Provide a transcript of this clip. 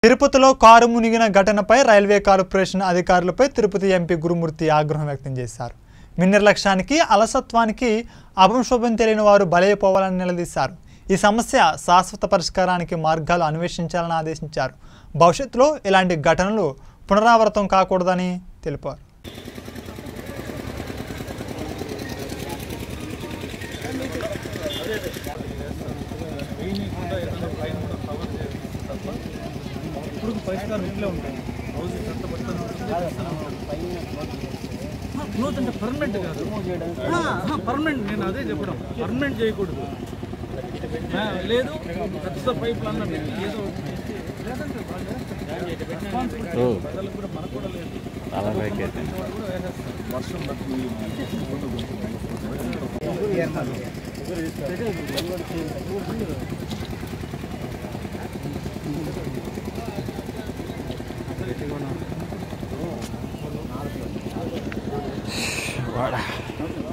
తిరుపతిలో కారు మునిగిన ఘటనపై రైల్వే కార్పొరేషన్ అధికారులపై తిరుపతి ఎంపీ గురుమూర్తి ఆగ్రహం వ్యక్తం చేశారు. మీ నిర్లక్ష్యానికి అలసత్వానికి అపశోభం తెలియని వారు బలైపోవాలని నిలదీశారు. ఈ సమస్య శాశ్వత పరిష్కారానికి మార్గాలు అన్వేషించాలని ఆదేశించారు. భవిష్యత్తులో ఇలాంటి ఘటనలు పునరావృతం కాకూడదని తెలిపారు. పరిష్కారం ఇంట్లో ఉంటాయి. రోజు క్లోజ్ అంటే పర్మనెంట్ కాదు, పర్మనెంట్. నేను అదే చెప్పడం, పర్మనెంట్ చేయకూడదు. లేదు పెద్ద పైపులు అన్నది ఏదో ప్రజలకు కూడా మనకు కూడా లేదు. వర్షం Voilà.